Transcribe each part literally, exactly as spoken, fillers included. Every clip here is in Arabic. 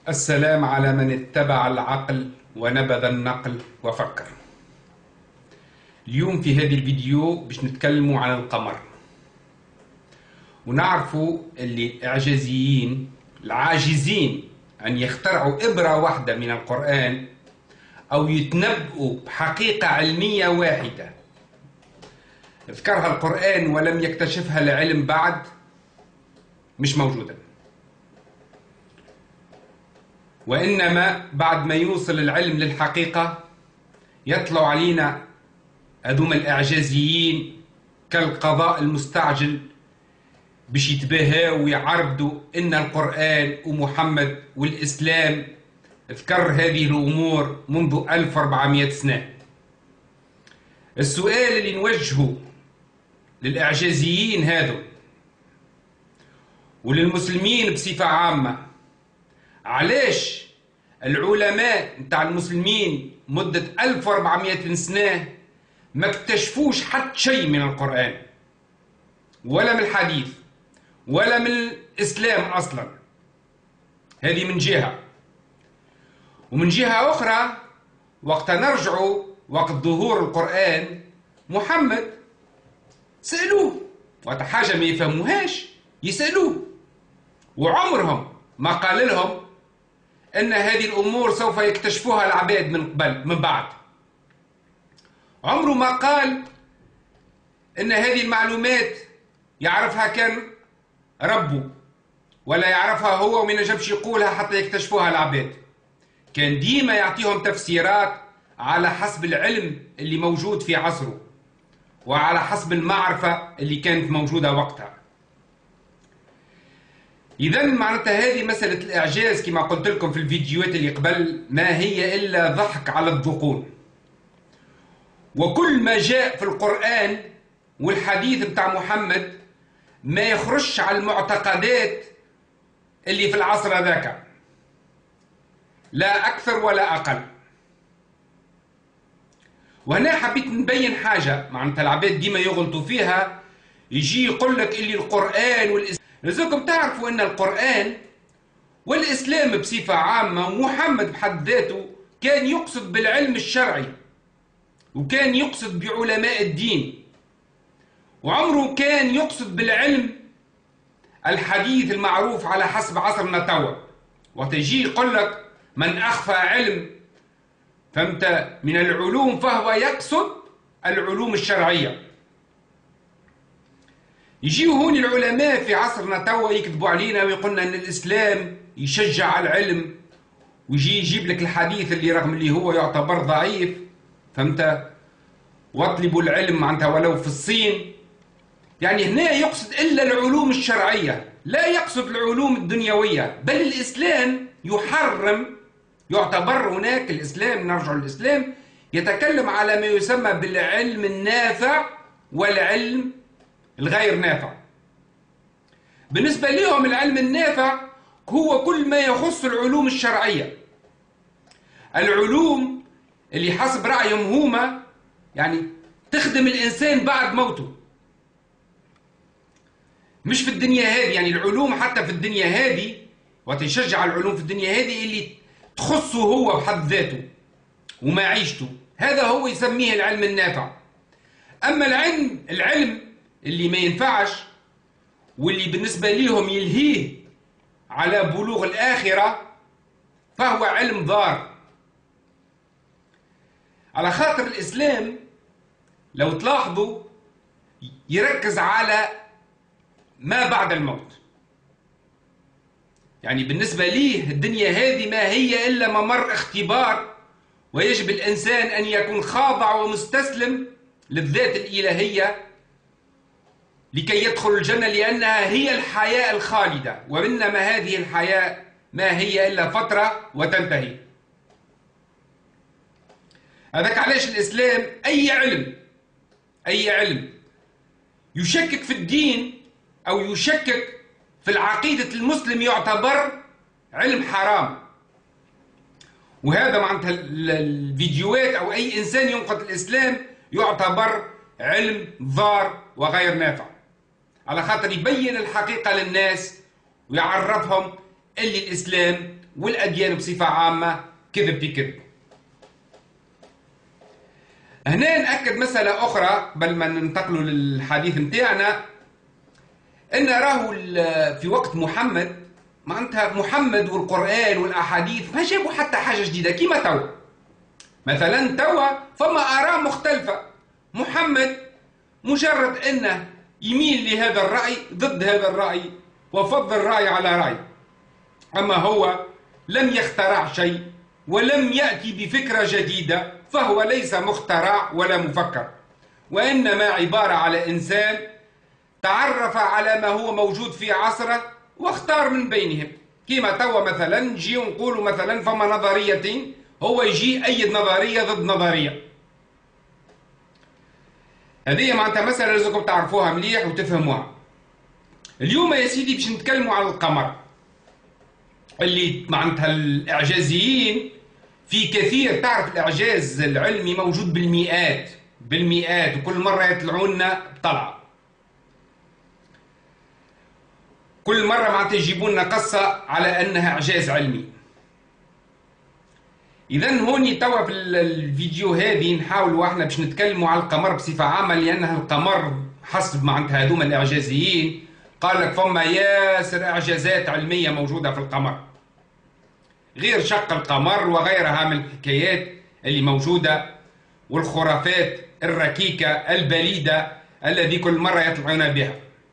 السلام على من اتبع العقل ونبذ النقل وفكر. اليوم في هذه الفيديو باش نتكلموا عن القمر، ونعرفوا اللي الإعجازيين العاجزين أن يخترعوا إبرة واحدة من القرآن أو يتنبؤوا بحقيقة علمية واحدة ذكرها القرآن ولم يكتشفها العلم بعد، مش موجودة. وإنما بعد ما يوصل العلم للحقيقة يطلعوا علينا هذوما الإعجازيين كالقضاء المستعجل باش يتباهوا ويعرضوا إن القرآن ومحمد والإسلام ذكر هذه الأمور منذ ألف وأربعمائة سنة. السؤال اللي نوجهه للإعجازيين هذو وللمسلمين بصفة عامة، علاش العلماء نتاع المسلمين مدة ألف وأربعمائة سنة ما اكتشفوش حتى شيء من القرآن ولا من الحديث ولا من الإسلام أصلا؟ هذه من جهة. ومن جهة أخرى وقت نرجعوا وقت ظهور القرآن محمد سألوه وقت حاجة ما يفهموهاش يسألوه، وعمرهم ما قال لهم أن هذه الأمور سوف يكتشفوها العباد من قبل من بعد. عمره ما قال أن هذه المعلومات يعرفها كان ربه ولا يعرفها هو وما نجمش يقولها حتى يكتشفوها العباد. كان ديما يعطيهم تفسيرات على حسب العلم اللي موجود في عصره وعلى حسب المعرفة اللي كانت موجودة وقتها. إذا معناتها هذه مسألة الإعجاز كما قلت لكم في الفيديوهات اللي قبل ما هي إلا ضحك على الذقون. وكل ما جاء في القرآن والحديث بتاع محمد ما يخرجش على المعتقدات اللي في العصر ذاك، لا أكثر ولا أقل. وهنا حبيت نبين حاجة معناتها العباد ديما يغلطوا فيها، يجي يقول لك اللي القرآن والإسلام، لازمكم تعرفوا أن القرآن والإسلام بصفة عامة ومحمد بحد ذاته كان يقصد بالعلم الشرعي وكان يقصد بعلماء الدين، وعمره كان يقصد بالعلم الحديث المعروف على حسب عصرنا توا. وقت يجي يقول لك من أخفى علم فهمت من العلوم فهو يقصد العلوم الشرعية. يجيوا هون العلماء في عصرنا توا يكذبوا علينا ويقولنا ان الاسلام يشجع على العلم، ويجي يجيب لك الحديث اللي رغم اللي هو يعتبر ضعيف فهمت، واطلبوا العلم معناتها ولو في الصين. يعني هنا يقصد الا العلوم الشرعيه، لا يقصد العلوم الدنيويه، بل الاسلام يحرم، يعتبر هناك الاسلام، نرجع للاسلام يتكلم على ما يسمى بالعلم النافع والعلم الغير نافع. بالنسبة لهم العلم النافع هو كل ما يخص العلوم الشرعية، العلوم اللي حسب رأيهم هما يعني تخدم الإنسان بعد موته، مش في الدنيا هذه. يعني العلوم حتى في الدنيا هذه وتشجع العلوم في الدنيا هذه اللي تخصه هو بحد ذاته ومعيشته، هذا هو يسميه العلم النافع. أما العلم العلم اللي ما ينفعش واللي بالنسبة ليهم يلهيه على بلوغ الآخرة فهو علم ضار. على خاطر الإسلام لو تلاحظوا يركز على ما بعد الموت. يعني بالنسبة ليه الدنيا هذه ما هي إلا ممر اختبار، ويجب الإنسان أن يكون خاضع ومستسلم للذات الإلهية لكي يدخل الجنة، لأنها هي الحياة الخالدة، وإنما هذه الحياة ما هي إلا فترة وتنتهي. هذاك علاش الإسلام أي علم أي علم يشكك في الدين أو يشكك في العقيدة المسلم يعتبر علم حرام. وهذا معناتها الفيديوهات أو أي إنسان ينقد الإسلام يعتبر علم ضار وغير نافع، على خاطر يبين الحقيقة للناس ويعرفهم اللي الإسلام والأديان بصفة عامة كذب في كذب. هنا نأكد مسألة أخرى قبل ما ننتقلوا للحديث متاعنا، أن راهو في وقت محمد معناتها محمد والقرآن والأحاديث ما جابوا حتى حاجة جديدة كيما توا. مثلا توا فما آراء مختلفة، محمد مجرد أنه يميل لهذا الرأي ضد هذا الرأي وفضل رأي على رأي، أما هو لم يخترع شيء ولم يأتي بفكرة جديدة، فهو ليس مخترع ولا مفكر، وإنما عبارة على إنسان تعرف على ما هو موجود في عصره واختار من بينهم. كما توا مثلا نجي نقولوا مثلا فما نظريتين، هو يجي أيد نظرية ضد نظرية. هذه معناتها مسألة لازمكم تعرفوها مليح وتفهموها. اليوم يا سيدي باش نتكلموا على القمر، اللي معناتها الإعجازيين في كثير، تعرف الإعجاز العلمي موجود بالمئات بالمئات، وكل مرة يطلعوا لنا بطلعة، كل مرة معناتها يجيبوا لنا قصة على أنها إعجاز علمي. إذا هوني توا في الفيديو هذه نحاولوا احنا باش نتكلموا على القمر بصفة عامة، لأنها القمر حسب معناتها هذوما الإعجازيين قال لك فما ياسر إعجازات علمية موجودة في القمر، غير شق القمر وغيرها من الحكايات اللي موجودة والخرافات الركيكة البليدة الذي كل مرة يطلعون بها.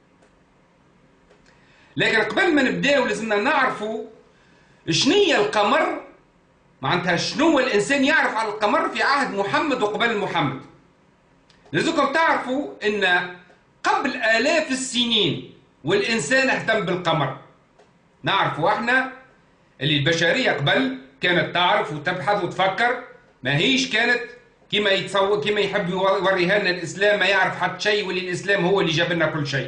لكن قبل ما نبداو لازمنا نعرفوا شنية القمر، معناتها شنو الإنسان يعرف على القمر في عهد محمد وقبل محمد. لازمكم تعرفوا أن قبل آلاف السنين والإنسان اهتم بالقمر. نعرفوا احنا اللي البشرية قبل كانت تعرف وتبحث وتفكر، ما هيش كانت كما يتصور كما يحب يوريها لنا الإسلام ما يعرف حتى شيء، واللي الإسلام هو اللي جاب لنا كل شيء.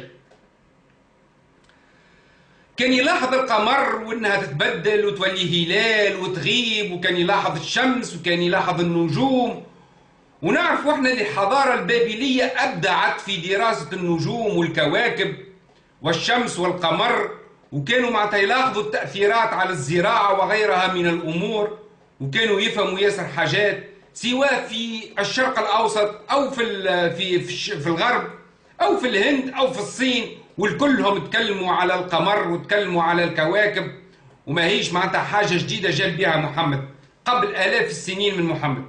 كان يلاحظ القمر وانها تتبدل وتولي هلال وتغيب، وكان يلاحظ الشمس وكان يلاحظ النجوم. ونعرف احنا اللي الحضارة البابلية أبدعت في دراسة النجوم والكواكب والشمس والقمر، وكانوا معناتها يلاحظوا التأثيرات على الزراعة وغيرها من الأمور، وكانوا يفهموا ياسر حاجات سواء في الشرق الأوسط أو في في في الغرب أو في الهند أو في الصين، والكلهم تكلموا على القمر وتكلموا على الكواكب، وما هيش معناتها حاجة جديدة جاب بها محمد قبل آلاف السنين من محمد.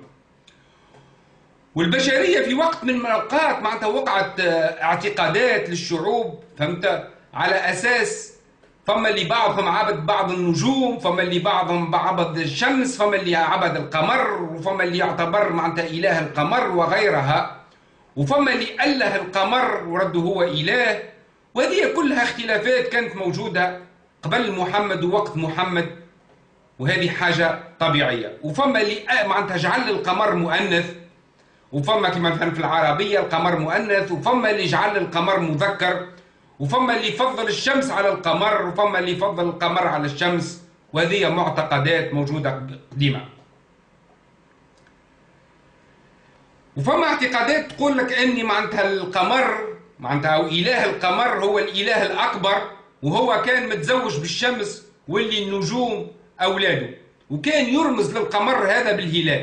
والبشرية في وقت من الأوقات معناتها وقعت اعتقادات للشعوب، فهمت، على أساس فما اللي بعضهم عبد بعض النجوم، فما اللي بعضهم عبد الشمس، فما اللي عبد القمر، وفما اللي يعتبر معناتها إله القمر وغيرها، وفما اللي أله القمر ورده هو إله. وهذه كلها اختلافات كانت موجودة قبل محمد ووقت محمد، وهذه حاجة طبيعية. وفما اللي معناتها جعل القمر مؤنث، وفما كما مثلا في العربية القمر مؤنث، وفما اللي جعل القمر مذكر، وفما اللي يفضل الشمس على القمر، وفما اللي يفضل القمر على الشمس. وهذه معتقدات موجودة قديمة. وفما اعتقادات تقول لك أني معناتها القمر معناتها أو إله القمر هو الإله الأكبر، وهو كان متزوج بالشمس واللي النجوم أولاده، وكان يرمز للقمر هذا بالهلال.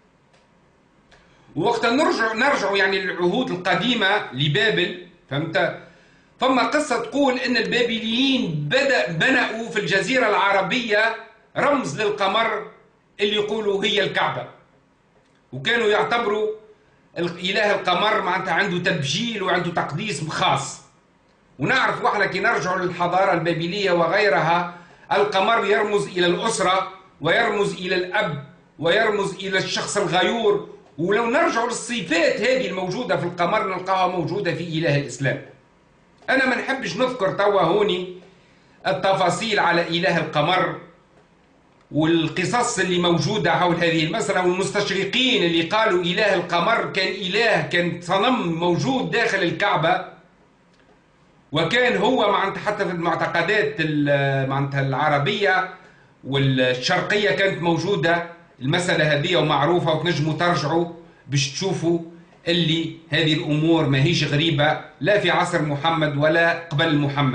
ووقت نرجع نرجع يعني للعهود القديمة لبابل، فهمت، فما قصة تقول إن البابليين بدأ بنوا في الجزيرة العربية رمز للقمر اللي يقولوا هي الكعبة، وكانوا يعتبروا الإله القمر معناتها عنده تبجيل وعنده تقديس خاص. ونعرف واحنا كي نرجع للحضارة البابلية وغيرها، القمر يرمز إلى الأسرة ويرمز إلى الأب ويرمز إلى الشخص الغيور. ولو نرجع للصفات هذه الموجودة في القمر نلقاها موجودة في إله الإسلام. أنا ما نحبش نذكر توا هوني التفاصيل على إله القمر والقصص اللي موجودة حول هذه المسألة، والمستشرقين اللي قالوا إله القمر كان إله، كان صنم موجود داخل الكعبة، وكان هو معناتها حتى في المعتقدات معناتها العربية والشرقية كانت موجودة المسألة هذه ومعروفة، وتنجموا ترجعوا باش تشوفوا اللي هذه الأمور ما هيش غريبة لا في عصر محمد ولا قبل محمد.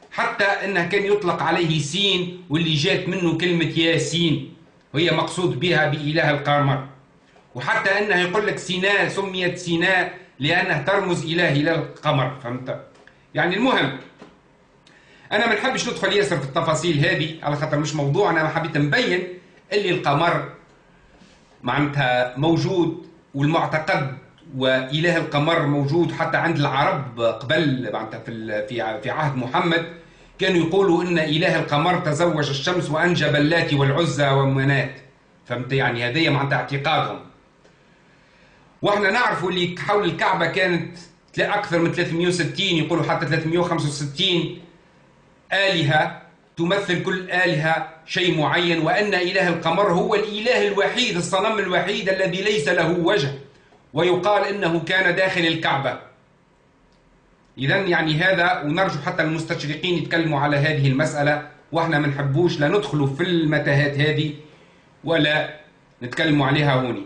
حتى انه كان يطلق عليه سين، واللي جات منه كلمة ياسين وهي مقصود بها بإله القمر. وحتى انه يقول لك سيناء سميت سيناء لانها ترمز الى هلال القمر. فهمت؟ يعني المهم انا ما نحبش ندخل ياسر في التفاصيل هذه على خاطر مش موضوعنا. انا حبيت نبين اللي القمر معناتها موجود، والمعتقد وإله القمر موجود حتى عند العرب قبل معناتها في في في عهد محمد. كانوا يقولوا ان إله القمر تزوج الشمس وانجب اللات والعزى ومنات. فهمت؟ يعني هذه معناتها اعتقادهم. واحنا نعرفوا اللي حول الكعبة كانت اكثر من ثلاثمئة وستين، يقولوا حتى ثلاثمئة وخمسة وستين آلهة تمثل كل آلهة شيء معين، وأن إله القمر هو الإله الوحيد الصنم الوحيد الذي ليس له وجه، ويقال إنه كان داخل الكعبة. إذن يعني هذا، ونرجو حتى المستشرقين يتكلموا على هذه المسألة، وإحنا ما نحبوش لا ندخلوا في المتاهات هذه ولا نتكلموا عليها هوني.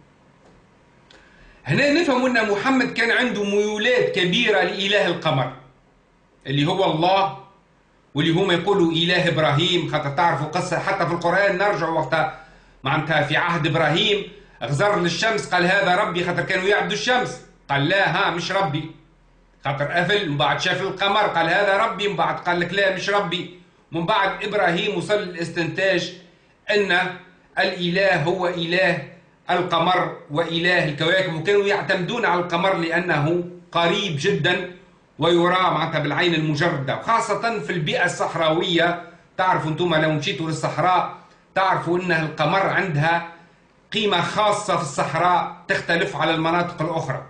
هنا نفهم أن محمد كان عنده ميولات كبيرة لإله القمر اللي هو الله، واللي هم يقولوا إله إبراهيم. خاطر تعرفوا قصة حتى في القرآن، نرجع وقتها معناتها في عهد إبراهيم اغزر للشمس قال هذا ربي، خاطر كانوا يعبدوا الشمس. قال لا ها مش ربي، خاطر أفل. من بعد شاف القمر قال هذا ربي، من بعد قال لك لا مش ربي. من بعد إبراهيم وصل للاستنتاج أن الإله هو إله القمر وإله الكواكب، وكانوا يعتمدون على القمر لأنه قريب جدا ويرى معناتها بالعين المجردة، وخاصة في البيئة الصحراوية. تعرفوا انتم لو مشيتوا للصحراء تعرفوا ان القمر عندها قيمة خاصة في الصحراء تختلف على المناطق الأخرى.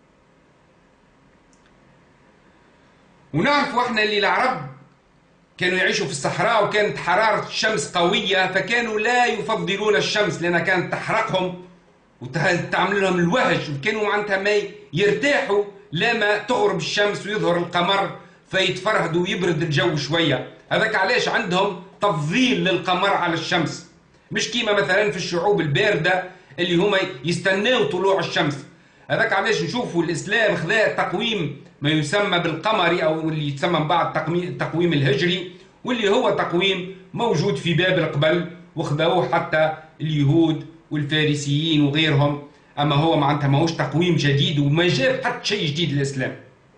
ونعرفوا احنا اللي العرب كانوا يعيشوا في الصحراء وكانت حرارة الشمس قوية، فكانوا لا يفضلون الشمس لأنها كانت تحرقهم وتعمل لهم الوهج، وكانوا معناتها ما يرتاحوا لما تغرب الشمس ويظهر القمر فيتفرهدوا ويبرد الجو شوية. هذاك علاش عندهم تفضيل للقمر على الشمس، مش كيما مثلا في الشعوب الباردة اللي هما يستناوا طلوع الشمس. هذاك علاش نشوفوا الإسلام خذا تقويم ما يسمى بالقمري، أو اللي يتسمى من بعد التقويم الهجري، واللي هو تقويم موجود في بابل قبل وخذوه حتى اليهود والفارسيين وغيرهم. أما هو معناتها ماهوش تقويم جديد وما جاب حتى شيء جديد للإسلام.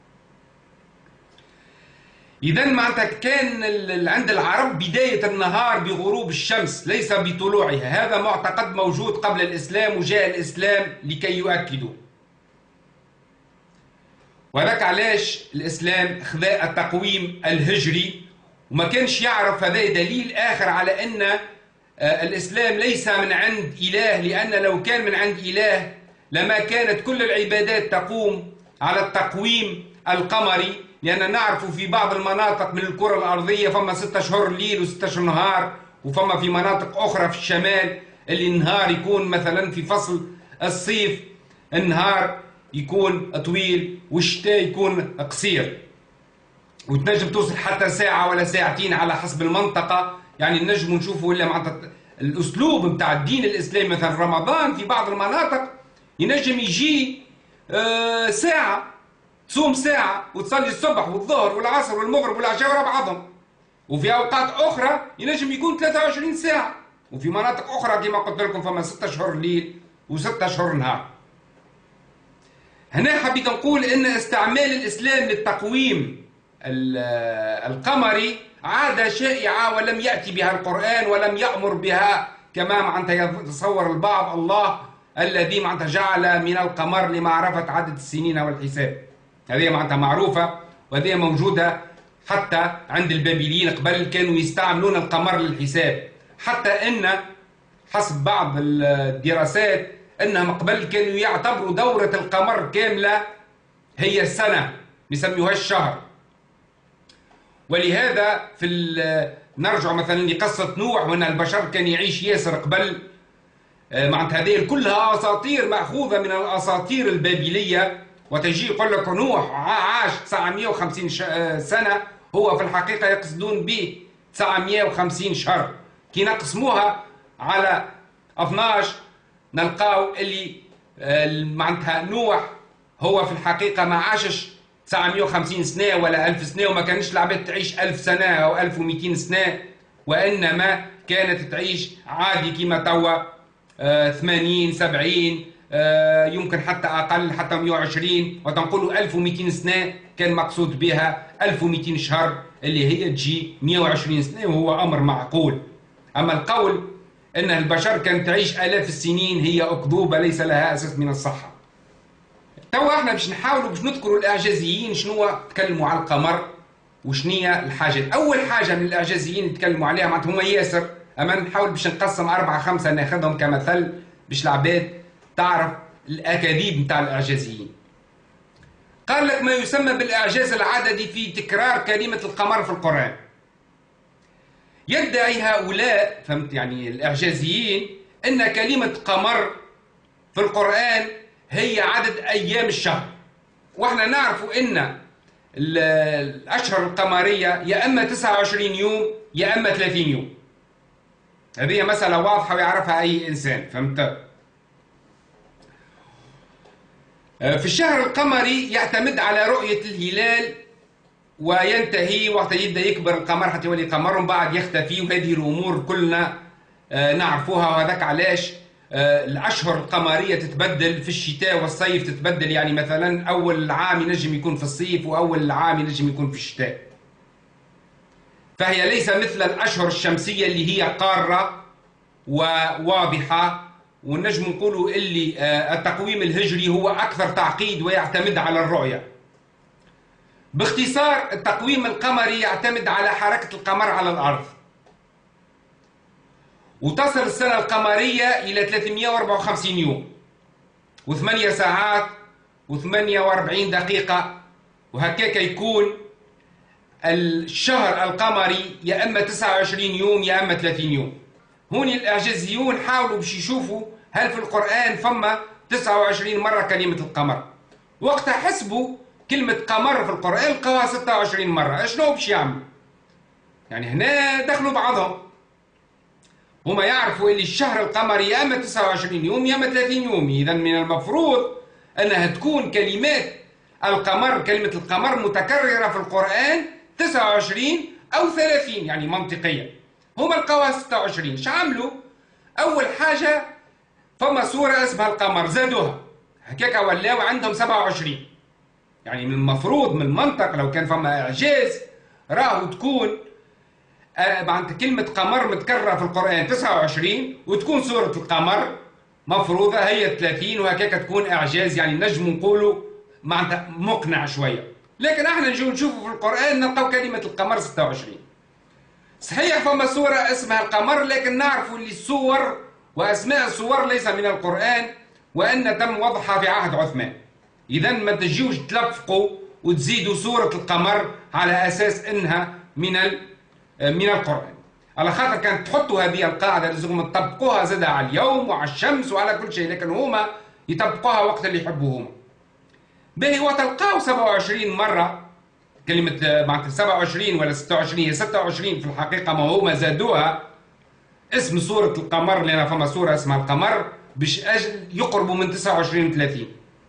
إذا معناتها كان عند العرب بداية النهار بغروب الشمس ليس بطلوعها. هذا معتقد موجود قبل الإسلام، وجاء الإسلام لكي يؤكده. وذاك علاش الإسلام خذا التقويم الهجري، وما كانش يعرف هذا دليل آخر على أن الإسلام ليس من عند إله، لأن لو كان من عند إله لما كانت كل العبادات تقوم على التقويم القمري. لأن نعرف في بعض المناطق من الكرة الأرضية فما ستة أشهر ليل وستة أشهر نهار، وفما في مناطق أخرى في الشمال اللي النهار يكون مثلا في فصل الصيف النهار يكون طويل والشتاء يكون قصير، وتنجم توصل حتى ساعة ولا ساعتين على حسب المنطقة. يعني نجم نشوفوا ولا معناتها الأسلوب متاع الدين الإسلامي مثلا رمضان في بعض المناطق ينجم يجي آه ساعة، تصوم ساعة وتصلي الصبح والظهر والعصر والمغرب والعشاء ورا بعضهم. وفي أوقات أخرى ينجم يكون ثلاثة وعشرين ساعة، وفي مناطق أخرى كما قلت لكم فما ستة أشهر ليل وستة أشهر نهار. هنا حبيت نقول إن استعمال الإسلام للتقويم القمري عادة شائعة ولم يأتي بها القرآن ولم يأمر بها كما معناتها يتصور البعض الله الذي معناتها جعل من القمر لمعرفة عدد السنين والحساب. هذه معناتها معروفة، وهذه موجودة حتى عند البابليين قبل كانوا يستعملون القمر للحساب. حتى أن حسب بعض الدراسات أنهم قبل كانوا يعتبروا دورة القمر كاملة هي السنة، يسميوها الشهر. ولهذا في نرجع مثلا لقصة نوح، وأن البشر كان يعيش ياسر قبل معناتها هذه كلها أساطير مأخوذة من الأساطير البابلية. وتجي يقول لك نوح عاش تسعمئة وخمسين سنة، هو في الحقيقة يقصدون به تسعمئة وخمسين شهر. كي نقسموها على اثناش نلقاو اللي معناتها نوح هو في الحقيقة ما عاشش تسعمائة وخمسين سنة ولا ألف سنة، وما كانش العباد تعيش ألف سنة أو ألف ومئتين سنة، وإنما كانت تعيش عادي كما توا آه ثمانين سبعين آه يمكن حتى أقل، حتى مئة وعشرين، وتنقولوا ألف ومئتين سنة كان مقصود بها ألف ومئتين شهر اللي هي تجي مئة وعشرين سنة، وهو أمر معقول. أما القول أن البشر كانت تعيش آلاف السنين هي أكذوبة ليس لها أساس من الصحة. توا احنا باش نحاولوا باش نذكروا الإعجازيين شنو تكلموا على القمر وشنية الحاجات. أول حاجة من الإعجازيين اللي تكلموا عليها معناتها هما ياسر، أما نحاول باش نقسم أربعة خمسة ناخذهم كمثل باش العباد تعرف الأكاذيب نتاع الإعجازيين. قال لك ما يسمى بالإعجاز العددي في تكرار كلمة القمر في القرآن. يدعي هؤلاء، فهمت يعني الإعجازيين، أن كلمة قمر في القرآن هي عدد أيام الشهر، وإحنا نعرف أن الأشهر القمرية يا أما تسعة وعشرين يوم يا أما ثلاثين يوم. هذه مسألة واضحة ويعرفها أي إنسان، فهمت؟ في الشهر القمري يعتمد على رؤية الهلال وينتهي وقت يبدأ يكبر القمر حتى يولي قمر ومن بعد يختفي، وهذه الأمور كلنا نعرفوها. وهذاك علاش الأشهر القمرية تتبدل في الشتاء والصيف، تتبدل يعني مثلا أول عام ينجم يكون في الصيف وأول عام ينجم يكون في الشتاء. فهي ليس مثل الأشهر الشمسية اللي هي قارة وواضحة، ونجم نقولوا اللي التقويم الهجري هو أكثر تعقيد ويعتمد على الرؤية. باختصار التقويم القمري يعتمد على حركة القمر على الأرض، وتصل السنة القمرية إلى ثلاثمائة وأربعة وخمسين يوم وثمانية ساعات وثمانية وأربعين دقيقة، وهكاك يكون الشهر القمري يا أما تسعة وعشرين يوم يا أما ثلاثين يوم. هون الإعجازيون حاولوا باش يشوفوا هل في القرآن فما تسعة وعشرين مرة كلمة القمر، وقتها حسبوا كلمة قمر في القرآن لقاوها ستة وعشرين مرة. شنو باش يعملوا؟ يعني هنا دخلوا بعضهم، هما يعرفوا اللي الشهر القمري يا اما تسعة وعشرين يوم يا اما ثلاثين يوم، اذا من المفروض انها تكون كلمات القمر كلمة القمر متكررة في القرآن تسعة وعشرين او ثلاثين، يعني منطقيا. هما لقاوها ستة وعشرين. شو عملوا؟ اول حاجة فما سورة اسمها القمر زادوها، هكاك ولاو عندهم سبعة وعشرين. يعني من المفروض من المنطق لو كان فما اعجاز راهو تكون معناتها كلمة قمر متكررة في القرآن تسعة وعشرين وتكون سورة القمر مفروضة هي ثلاثين، وهكاك تكون إعجاز، يعني نجم نقولوا معناتها مقنع شوية. لكن احنا نجو نشوفوا في القرآن نلقاو كلمة القمر ستة وعشرين. صحيح فما سورة اسمها القمر، لكن نعرفوا اللي السور وأسماء السور ليس من القرآن، وأن تم وضعها في عهد عثمان. إذا ما تجيوش تلفقوا وتزيدوا سورة القمر على أساس إنها من من القرآن، على خاطر كانت تحطوا هذه القاعدة لازم تطبقوها زادها على اليوم وعلى الشمس وعلى كل شيء، لكن هما يطبقوها وقت اللي يحبوا هما. باهي وتلقاو سبعة وعشرين مرة كلمة معناتها سبعة وعشرين ولا ستة وعشرين، هي ستة وعشرين في الحقيقة، ما هما زادوها اسم سورة القمر لأن فما سورة اسمها القمر باش أجل يقربوا من تسعة وعشرين و ثلاثين.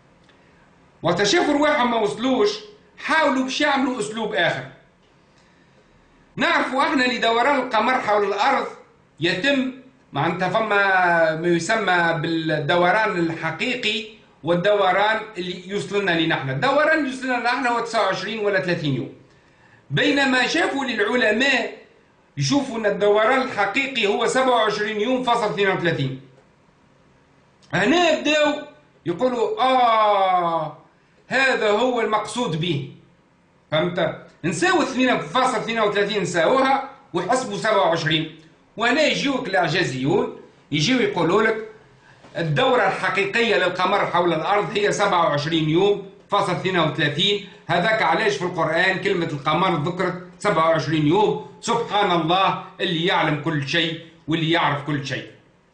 وتشافوا رواحهم ما وصلوش، حاولوا باش يعملوا أسلوب آخر. نعرفوا احنا لدوران القمر حول الارض يتم معناتها فما ما يسمى بالدوران الحقيقي والدوران اللي يوصلنا لنا احنا. الدوران اللي يوصلنا لنا احنا هو تسعة وعشرين ولا ثلاثين يوم، بينما شافوا للعلماء يشوفوا ان الدوران الحقيقي هو سبعة وعشرين يوم فاصل اثنين وثلاثين. هنا بداوا يقولوا اه هذا هو المقصود به، فهمت؟ نساوي اثنين فاصل اثنين وثلاثين نساوها ويحسبوا سبعة وعشرين. وهنا يجيوك الاعجازيون يجيو يقولوا لك الدورة الحقيقية للقمر حول الأرض هي سبعة وعشرين يوم فاصل اثنين وثلاثين. هذاك علاش في القرآن كلمة القمر ذكرت سبعة وعشرين يوم. سبحان الله اللي يعلم كل شيء واللي يعرف كل شيء.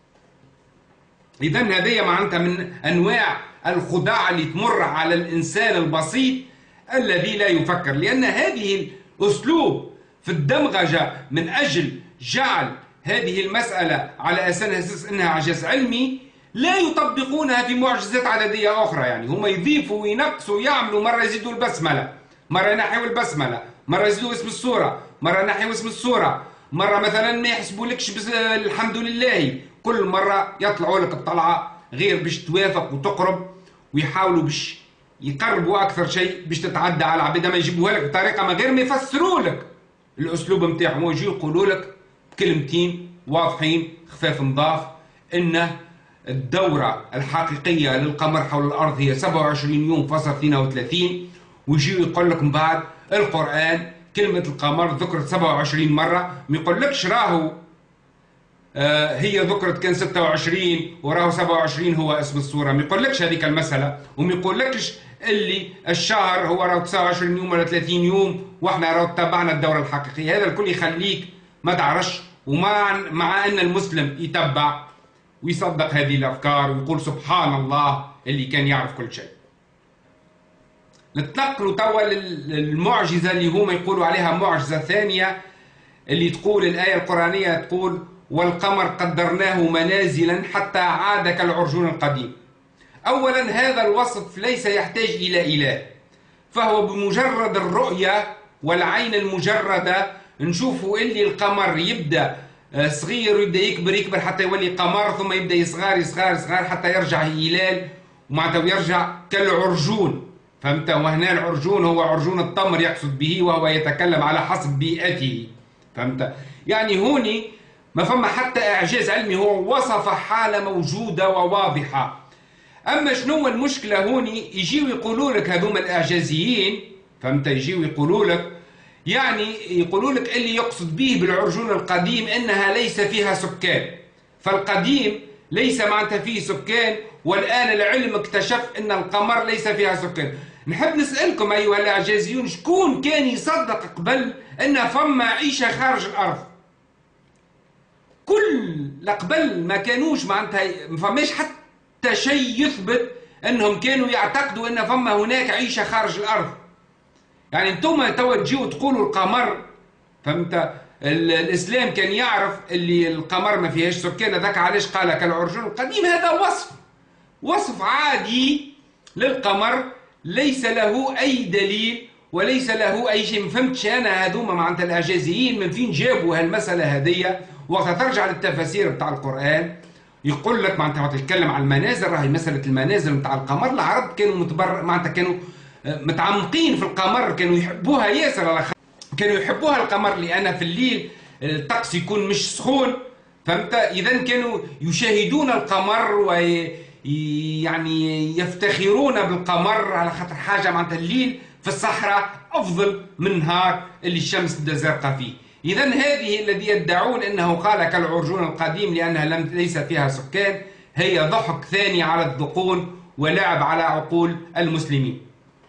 إذن هذه معناتها من أنواع الخداع اللي تمر على الإنسان البسيط الذي لا يفكر، لأن هذه الأسلوب في الدمغجة من أجل جعل هذه المسألة على أساس أنها إعجاز علمي لا يطبقونها في معجزات عددية أخرى. يعني هم يضيفوا وينقصوا ويعملوا، مرة يزيدوا البسملة مرة ينحيوا البسملة، مرة يزيدوا اسم السورة، مرة ينحيوا اسم السورة، مرة مثلا ما يحسبولكش بس الحمد لله. كل مرة يطلعوا لك بطلعة غير باش توافق وتقرب، ويحاولوا باش يقربوا أكثر شيء باش تتعدى على العباد، ما يجيبوها لك بطريقة ما غير ما يفسروا لك الأسلوب نتاعهم، ويجيو يقولوا لك بكلمتين واضحين خفاف نضاف إن الدورة الحقيقية للقمر حول الأرض هي سبعة وعشرين يوم فاصل اثنين وثلاثين، ويجيو يقول لك من بعد القرآن كلمة القمر ذكرت سبعة وعشرين مرة، ما يقولكش راهو آه هي ذكرت كان ستة وعشرين وراهو سبعة وعشرين هو اسم السورة، ما يقولكش هذيك المسألة، وما يقولكش اللي الشهر هو راهو تسعة وعشرين يوم ولا ثلاثين يوم واحنا راهو تبعنا الدورة الحقيقية. هذا الكل يخليك ما تعرفش، ومع مع أن المسلم يتبع ويصدق هذه الأفكار ويقول سبحان الله اللي كان يعرف كل شيء. نتنقلوا توا للمعجزة اللي هما يقولوا عليها معجزة ثانية، اللي تقول الآية القرآنية تقول والقمر قدرناه منازلا حتى عاد كالعرجون القديم. أولا هذا الوصف ليس يحتاج إلى إله، فهو بمجرد الرؤية والعين المجردة نشوفوا اللي القمر يبدأ صغير ويبدأ يكبر يكبر حتى يولي قمر، ثم يبدأ يصغر يصغر يصغر حتى يرجع هلال، ومعناتها يرجع كالعرجون. فهمت؟ وهنا العرجون هو عرجون التمر يقصد به، وهو يتكلم على حسب بيئته. فهمت؟ يعني هوني ما فما حتى إعجاز علمي، هو وصف حالة موجودة وواضحة. أما شنو المشكلة هوني؟ يجيو يقولوا لك هذوما الإعجازيين، فهمت؟ يجيو يقولوا لك يعني يقولوا لك اللي يقصد به بالعرجون القديم انها ليس فيها سكان، فالقديم ليس معناتها فيه سكان، والان العلم اكتشف ان القمر ليس فيها سكان. نحب نسالكم ايها الاعجازيون، شكون كان يصدق قبل ان فما عيشه خارج الارض؟ كل قبل ما كانوش معناتها ما فماش حتى شيء يثبت انهم كانوا يعتقدوا ان فما هناك عيشه خارج الارض. يعني انتم توا تجيوا تقولوا القمر، فهمت؟ الاسلام كان يعرف اللي القمر ما فيهاش سكان، هذاك علاش قال كالعرجون القديم. هذا وصف وصف عادي للقمر، ليس له اي دليل وليس له اي شيء. ما فهمتش انا هذوما معناتها الاعجازيين من فين جابوا هالمساله هذية. وقت ترجع للتفاسير بتاع القران يقول لك معناتها تتكلم عن المنازل، راهي مساله المنازل بتاع القمر. العرب كانوا متبر معناتها كانوا متعمقين في القمر، كانوا يحبوها ياسر، كانوا يحبوها القمر لأن في الليل الطقس يكون مش سخون. فهمت؟ إذا كانوا يشاهدون القمر ويعني يفتخرون بالقمر على خاطر حاجة معناتها الليل في الصحراء أفضل من النهار اللي الشمس تبدا زرقاء فيه. إذا هذه الذي يدعون أنه قال كالعرجون القديم لأنها لم ليس فيها سكان، هي ضحك ثاني على الذقون ولعب على عقول المسلمين.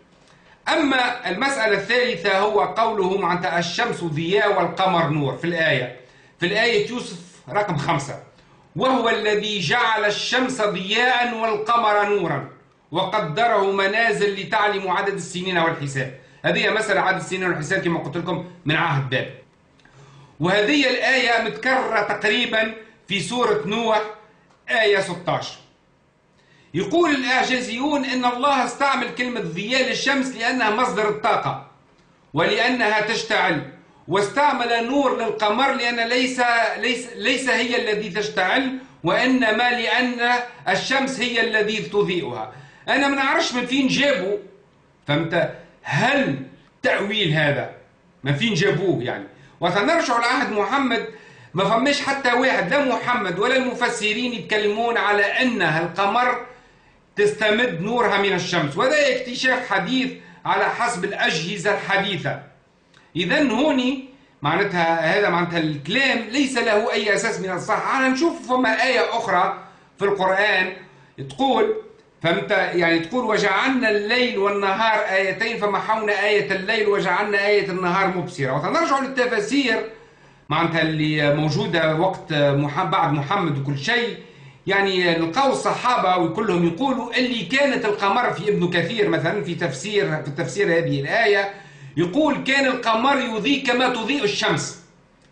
أما المسألة الثالثة هو قوله معناتها الشمس ضياء والقمر نور في الآية في الآية يوسف رقم خمسة، وهو الذي جعل الشمس ضياء والقمر نورا وقدره منازل لتعلموا عدد السنين والحساب. هذه مسألة عدد السنين والحساب كما قلت لكم من عهد بابل، وهذه الآية متكررة تقريبا في سورة نوح آية ستة عشر. يقول الإعجازيون إن الله استعمل كلمة ضياء للشمس لأنها مصدر الطاقة ولأنها تشتعل، واستعمل نور للقمر لأن ليس ليس ليس هي الذي تشتعل، وإنما لأن الشمس هي الذي تضيئها. أنا ما نعرفش من فين جابوا، فهمت؟ هل تأويل هذا من فين جابوه يعني؟ وسنرجع لعهد محمد، ما فماش حتى واحد لا محمد ولا المفسرين يتكلمون على أن القمر تستمد نورها من الشمس، وهذا اكتشاف حديث على حسب الأجهزة الحديثة. إذن هوني معناتها هذا معناتها الكلام ليس له أي أساس من الصحة. أنا نشوف فما آية أخرى في القرآن تقول، فهمت؟ يعني تقول وجعلنا الليل والنهار آيتين فمحونا آية الليل وجعلنا آية النهار مبصرة. وتنرجع للتفاسير معناتها اللي موجودة وقت محمد بعد محمد وكل شيء، يعني نلقاو الصحابة وكلهم يقولوا اللي كانت القمر في ابن كثير مثلا في تفسير في تفسير هذه الآية يقول كان القمر يضيء كما تضيء الشمس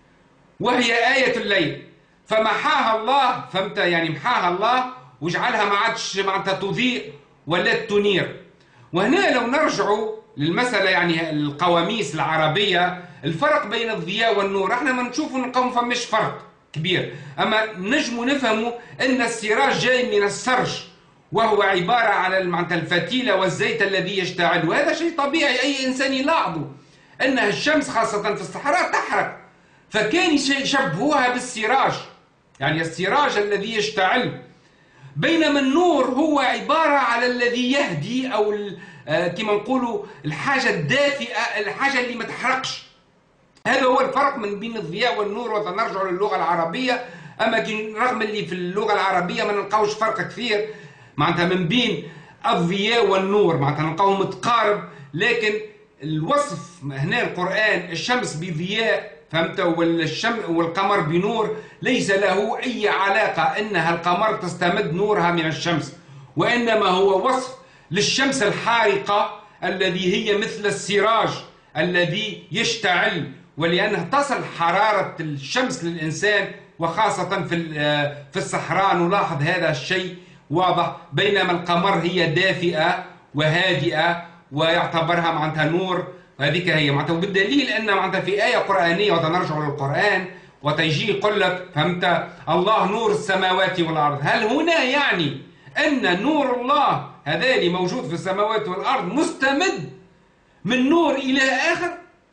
وهي آية الليل فمحاها الله، فهمت؟ يعني محاها الله وجعلها ما عادش معناتها تضيء ولات تنير. وهنا لو نرجعوا للمسألة يعني القواميس العربية، الفرق بين الضياء والنور احنا ما نشوفوا نلقاو فماش فرق كبير، اما نجموا نفهموا ان السراج جاي من السرج، وهو عبارة على معناتها الفتيلة والزيت الذي يشتعل، وهذا شيء طبيعي أي إنسان يلاحظه، أن الشمس خاصة في الصحراء تحرق، فكان يشبهوها بالسراج، يعني السراج الذي يشتعل. بينما النور هو عبارة على الذي يهدي، أو كما نقولوا الحاجة الدافئة، الحاجة اللي ما تحرقش. هذا هو الفرق من بين الضياء والنور. وتنرجع للغة العربية، أما رغم اللي في اللغة العربية ما نلقاوش فرق كثير معناتها من بين الضياء والنور، معناتها نلقاوه متقارب، لكن الوصف هنا القرآن الشمس بضياء فهمت والشمس والقمر بنور ليس له أي علاقة أنها القمر تستمد نورها من الشمس، وإنما هو وصف للشمس الحارقة الذي هي مثل السراج الذي يشتعل، ولأنها تصل حرارة الشمس للإنسان، وخاصة في في الصحراء نلاحظ هذا الشيء واضح، بينما القمر هي دافئة وهادئة ويعتبرها معناتها نور. هذيك هي معناتها، وبالدليل أن معناتها في آية قرآنية وتنرجع للقرآن وتيجي يقول لك فهمت الله نور السماوات والأرض، هل هنا يعني أن نور الله هذا اللي موجود في السماوات والأرض مستمد من نور إله آخر؟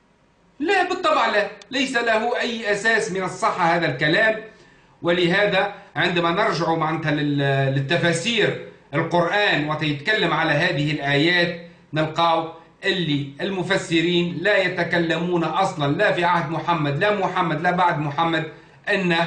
لا بالطبع، لا، ليس له أي أساس من الصحة هذا الكلام. ولهذا عندما نرجع معناتها للتفاسير القرآن وتيتكلم على هذه الآيات نلقاو اللي المفسرين لا يتكلمون أصلا لا في عهد محمد لا محمد لا بعد محمد أن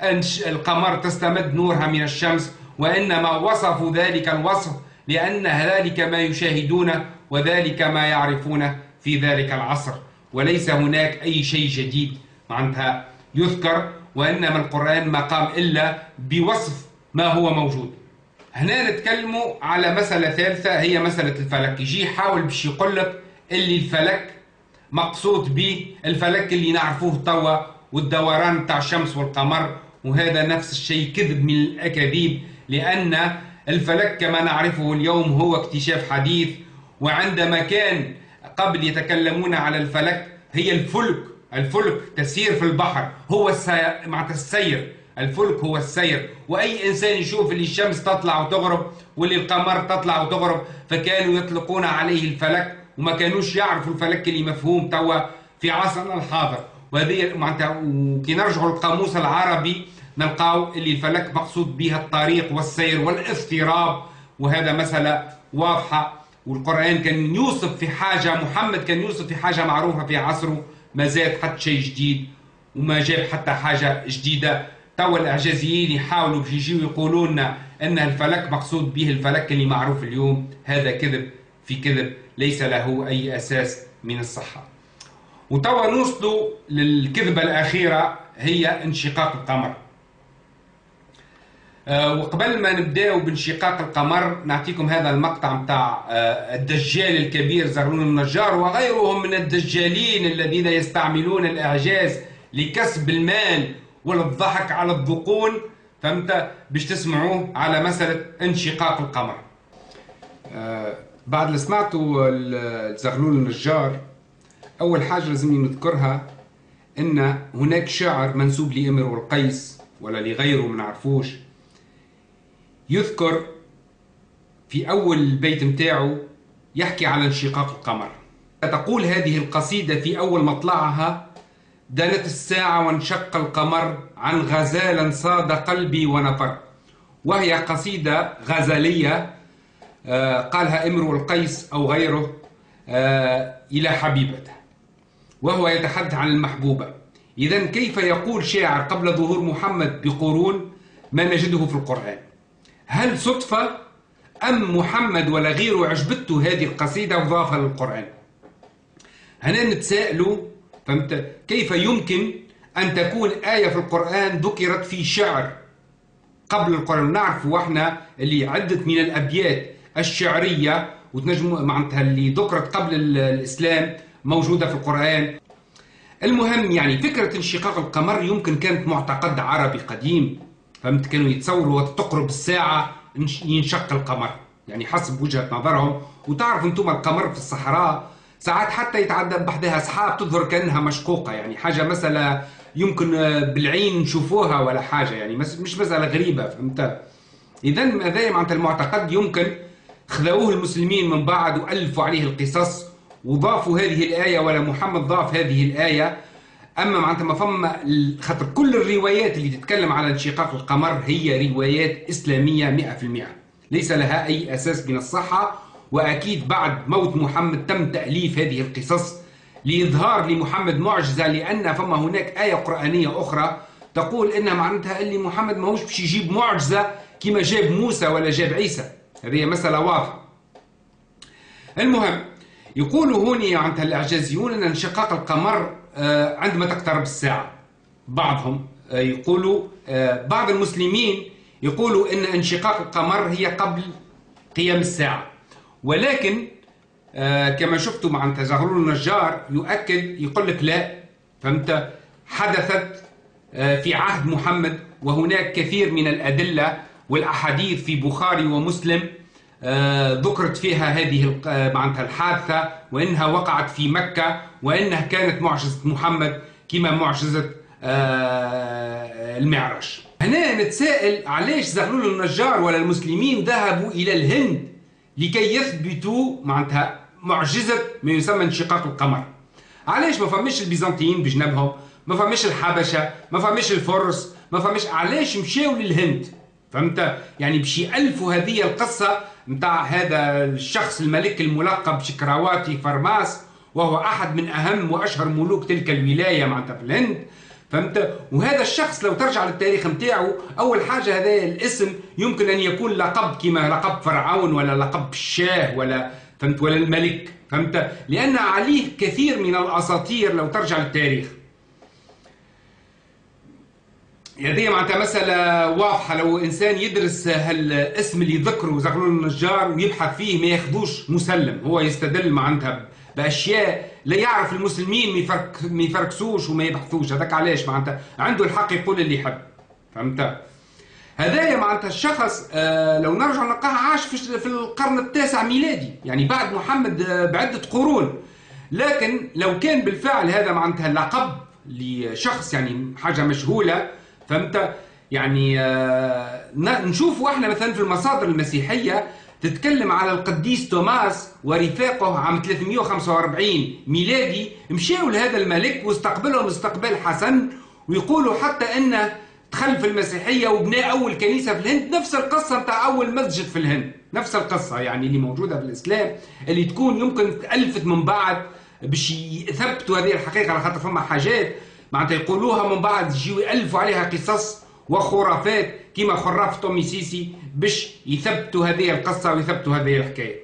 القمر تستمد نورها من الشمس، وإنما وصفوا ذلك الوصف لأن ذلك ما يشاهدون وذلك ما يعرفون في ذلك العصر، وليس هناك أي شيء جديد معناتها يذكر، وإنما القرآن ما قام إلا بوصف ما هو موجود. هنا نتكلموا على مسألة ثالثة هي مسألة الفلك. يجي يحاول باش يقول لك اللي الفلك مقصود به الفلك اللي نعرفوه توا والدوران تاع الشمس والقمر، وهذا نفس الشيء كذب من الأكاذيب، لأن الفلك كما نعرفه اليوم هو اكتشاف حديث. وعندما كان قبل يتكلمون على الفلك هي الفلك، الفلك تسير في البحر، هو معناتها السير، الفلك هو السير. وأي إنسان يشوف اللي الشمس تطلع وتغرب واللي القمر تطلع وتغرب فكانوا يطلقون عليه الفلك، وما كانوش يعرفوا الفلك اللي مفهوم توا في عصرنا الحاضر. وهذه معناتها وكي نرجعوا للقاموس العربي نلقاو اللي الفلك مقصود بها الطريق والسير والاضطراب، وهذا مسألة واضحة. والقرآن كان يوصف في حاجة، محمد كان يوصف في حاجة معروفة في عصره، ما زاد حتى شيء جديد وما جاب حتى حاجة جديدة. توا الإعجازيين يحاولوا باش يجيو يقولوا لنا أن الفلك مقصود به الفلك اللي معروف اليوم، هذا كذب في كذب ليس له أي أساس من الصحة. وتوا نوصلوا للكذبة الأخيرة هي انشقاق القمر. أه وقبل ما نبداو بانشقاق القمر نعطيكم هذا المقطع متاع أه الدجال الكبير زغلول النجار وغيرهم من الدجالين الذين يستعملون الإعجاز لكسب المال والضحك على الذقون، فهمت، باش تسمعوه على مسألة انشقاق القمر. أه بعد اللي سمعتوا زغلول النجار، أول حاجة لازم نذكرها إن هناك شاعر منسوب لإمرؤ القيس ولا لغيره ما نعرفوش، يذكر في أول البيت متاعه يحكي على انشقاق القمر. تقول هذه القصيدة في أول مطلعها: دنت الساعة وانشق القمر عن غزالا صاد قلبي ونفر. وهي قصيدة غزلية قالها امرؤ القيس أو غيره إلى حبيبته، وهو يتحدث عن المحبوبة. إذن كيف يقول شاعر قبل ظهور محمد بقرون ما نجده في القرآن؟ هل صدفة أم محمد ولا غيره عجبته هذه القصيدة وضافها للقرآن؟ هنا نتساءلوا فهمت كيف يمكن أن تكون آية في القرآن ذكرت في شعر قبل القرآن؟ نعرف واحنا اللي عدة من الأبيات الشعرية وتنجم معناتها اللي ذكرت قبل الإسلام موجودة في القرآن. المهم يعني فكرة انشقاق القمر يمكن كانت معتقد عربي قديم، فهمت، كانوا يتصوروا وتقرب الساعة ينشق القمر، يعني حسب وجهة نظرهم وتعرف انتم القمر في الصحراء ساعات حتى يتعدى بحدها سحاب تظهر كانها مشقوقه، يعني حاجه مساله يمكن بالعين نشوفوها ولا حاجه، يعني مش مساله غريبه، فهمت؟ اذا هذا معناتها المعتقد يمكن خذوه المسلمين من بعد والفوا عليه القصص وضافوا هذه الايه، ولا محمد ضاف هذه الايه. اما معناتها ما فما خاطر كل الروايات اللي تتكلم على انشقاق القمر هي روايات اسلاميه مئة بالمئة، ليس لها اي اساس من الصحه. واكيد بعد موت محمد تم تاليف هذه القصص لاظهار لمحمد معجزه، لان فما هناك ايه قرانيه اخرى تقول انها معناتها اللي محمد ماهوش باش يجيب معجزه كما جاب موسى ولا جاب عيسى، هذه مساله واضحه. المهم يقولوا هوني معناتها الاعجازيون ان انشقاق القمر عندما تقترب الساعه. بعضهم يقولوا، بعض المسلمين يقولوا ان انشقاق القمر هي قبل قيام الساعه، ولكن كما شفتوا معناتها زغلول النجار يؤكد يقول لك لا، فهمت، حدثت في عهد محمد، وهناك كثير من الادله والاحاديث في بخاري ومسلم ذكرت فيها هذه معناتها الحادثه، وانها وقعت في مكه، وانها كانت معجزه محمد كما معجزه المعراج. هنا نتساءل علاش زغلول النجار ولا المسلمين ذهبوا الى الهند لكي يثبتوا معناتها معجزه ما يسمى انشقاق القمر؟ علاش ما فماش البيزنطيين بجنبهم، ما فماش الحبشه، ما فماش الفرس، ما فماش، علاش مشاو للهند؟ فهمت؟ يعني باش يالفوا هذه القصه نتاع هذا الشخص الملك الملقب بشكراواتي فرماس، وهو احد من اهم واشهر ملوك تلك الولايه معناتها في الهند، فهمت؟ وهذا الشخص لو ترجع للتاريخ نتاعو، اول حاجه هذا الاسم يمكن ان يكون لقب كما لقب فرعون ولا لقب الشاه ولا فهمت ولا الملك، فهمت؟ لان عليه كثير من الاساطير لو ترجع للتاريخ. هذه معناتها مسألة واضحة، لو إنسان يدرس هالاسم اللي ذكره زغلول النجار ويبحث فيه ما ياخذوش مسلم، هو يستدل معناتها بأشياء لا يعرف المسلمين ما يفرق ما يفركسوش وما يبحثوش، هذاك علاش معناتها عنده الحق يقول اللي يحب، فهمت؟ هذايا معناتها الشخص آه لو نرجع نلقاه عاش في القرن التاسع ميلادي، يعني بعد محمد آه بعدة قرون، لكن لو كان بالفعل هذا معناتها لقب لشخص يعني حاجة مشهولة، فهمت؟ يعني آه نشوفوا احنا مثلا في المصادر المسيحيه تتكلم على القديس توماس ورفاقه عام ثلاثمئة وخمسة وأربعين ميلادي مشاوا لهذا الملك واستقبلهم استقبال حسن، ويقولوا حتى انه دخل في المسيحيه وبنى اول كنيسه في الهند، نفس القصه نتاع اول مسجد في الهند، نفس القصه يعني اللي موجوده في الاسلام اللي تكون يمكن تالفت من بعد باش يثبتوا هذه الحقيقه، على خاطر فما حاجات معناتها يقولوها من بعد يجيو يألفوا عليها قصص وخرافات كما خراف تومي سيسي باش يثبتوا هذه القصة ويثبتوا هذه الحكاية.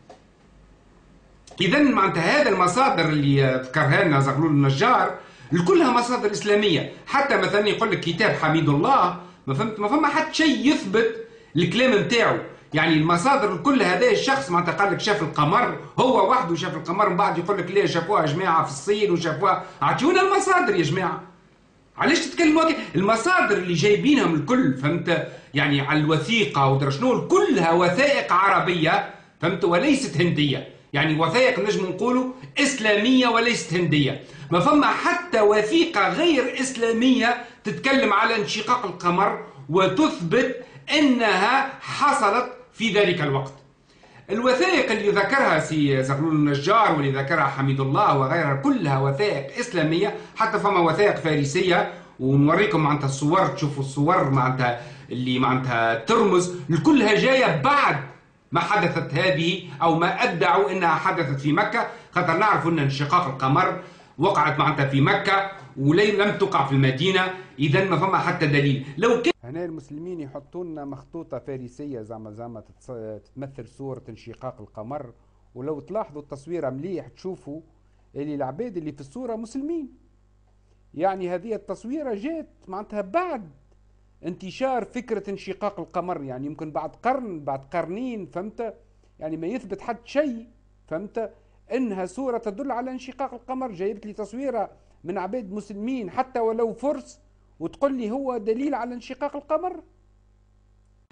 إذا معناتها هذا المصادر اللي ذكرها لنا زغلول النجار كلها مصادر إسلامية، حتى مثلا يقول لك كتاب حميد الله ما فهمت ما فما حتى شيء يثبت الكلام نتاعو، يعني المصادر الكل هذا الشخص معناتها قال لك شاف القمر، هو وحده شاف القمر، من بعد يقول لك ليه شافوها يا جماعه في الصين وشافوها، اعطيونا المصادر يا جماعه. علاش تتكلموا هكا؟ المصادر اللي جايبينهم الكل فهمت يعني على الوثيقه ودرا شنو كلها وثائق عربيه، فهمت، وليست هنديه، يعني وثائق نجم نقولوا اسلاميه وليست هنديه. ما فما حتى وثيقه غير اسلاميه تتكلم على انشقاق القمر وتثبت انها حصلت في ذلك الوقت. الوثائق اللي ذكرها سي زغلول النجار واللي ذكرها حميد الله وغيرها كلها وثائق اسلاميه، حتى فما وثائق فارسيه ونوريكم معناتها الصور، تشوفوا الصور معناتها اللي معناتها ترمز لكلها جايه بعد ما حدثت هذه او ما ادعوا انها حدثت في مكه، خاطر نعرفوا ان انشقاق القمر وقعت معناتها في مكه ولم تقع في المدينه، اذا ما فما حتى دليل. لو كان هنا المسلمين يحطوا لنا مخطوطه فارسيه زعما زعما تمثل صوره انشقاق القمر، ولو تلاحظوا التصويره مليح تشوفوا اللي العباد اللي في الصوره مسلمين، يعني هذه التصويره جات معناتها بعد انتشار فكره انشقاق القمر، يعني يمكن بعد قرن بعد قرنين، فهمت؟ يعني ما يثبت حد شيء، فهمت؟ انها صوره تدل على انشقاق القمر، جايبت لي تصويره من عباد مسلمين حتى ولو فرس وتقول لي هو دليل على انشقاق القمر.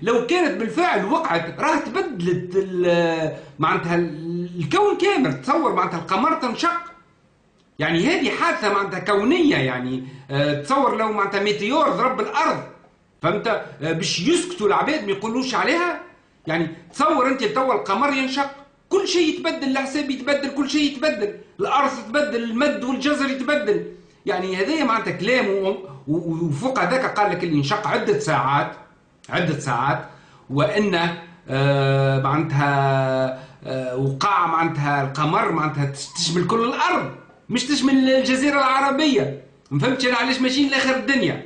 لو كانت بالفعل وقعت راه تبدلت معناتها الكون كامل. تصور معناتها القمر تنشق، يعني هذه حادثه معناتها كونيه. يعني أه تصور لو معناتها ميتيور ضرب الارض، فهمت، أه باش يسكتوا العباد ما يقولوش عليها. يعني تصور انت توا القمر ينشق، كل شيء يتبدل، الحساب يتبدل، كل شيء يتبدل، الارض تتبدل، المد والجزر يتبدل. يعني هذايا معناتها كلام. وفوق هذاك قال لك اللي انشق عده ساعات عده ساعات وان آه معناتها آه وقع معناتها القمر معناتها تشمل كل الارض، مش تشمل الجزيره العربيه. ما فهمتش انا علاش ماشيين لاخر الدنيا.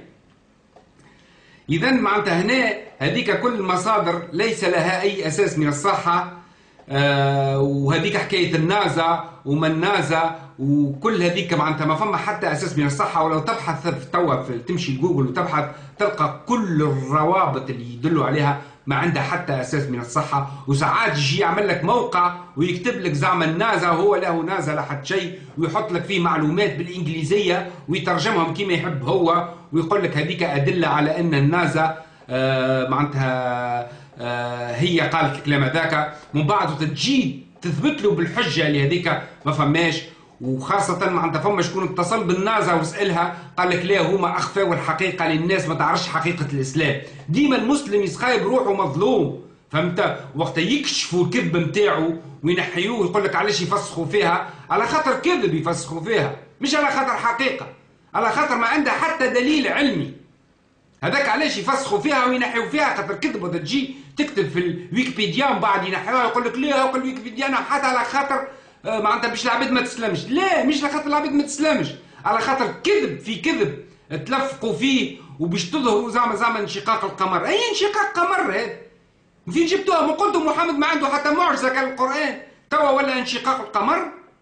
اذا معناتها هنا هذيك كل المصادر ليس لها اي اساس من الصحه. آه وهذيك حكايه النازا وما النازا وكل هذيك معناتها ما فما حتى اساس من الصحه. ولو تبحث في توا تمشي جوجل وتبحث تلقى كل الروابط اللي يدلوا عليها ما عندها حتى اساس من الصحه. وساعات يجي يعمل لك موقع ويكتب لك زعما النازا وهو له نازا لا حد شيء، ويحط لك فيه معلومات بالانجليزيه ويترجمهم كما يحب هو، ويقول لك هذيك ادله على ان النازا آه معناتها آه هي قالت الكلام هذاك. من بعد تجي تثبت له بالحجه اللي هذيك ما فماش. وخاصة معناتها فما شكون اتصل بالنازا وسألها قال لك لا هما اخفاوا الحقيقة للناس ما تعرفش حقيقة الاسلام. ديما المسلم يسخايب روحه مظلوم، فهمت، وقت يكشفوا الكذب نتاعو وينحيوه يقول لك علاش يفسخوا فيها، على خاطر كذب يفسخوا فيها، مش على خاطر حقيقة، على خاطر ما عندها حتى دليل علمي. هذاك علاش يفسخوا فيها وينحيوا فيها خاطر كذب. وتجي تكتب في الويكيبيديا من بعد ينحيوها يقول لك لا هو الويكيبيديا حتى على خاطر معناتها باش العباد ما تسلمش. لا مش على خاطر العباد ما تسلمش، على خاطر كذب في كذب تلفقوا فيه وباش تظهروا زعما زعما انشقاق القمر. اي انشقاق قمر هذا؟ فين جبتوها؟ ما قلتوا محمد ما عنده حتى معجزه كالقران، توا ولا انشقاق القمر؟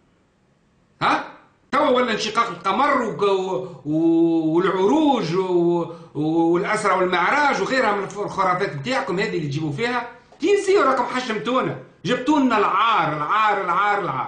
ها؟ توا ولا انشقاق القمر والعروج والاسرى والمعراج وغيرها من الخرافات نتاعكم هذه اللي تجيبوا فيها. تنسيوا راكم حشمتونا، جبتوا لنا العار العار العار العار.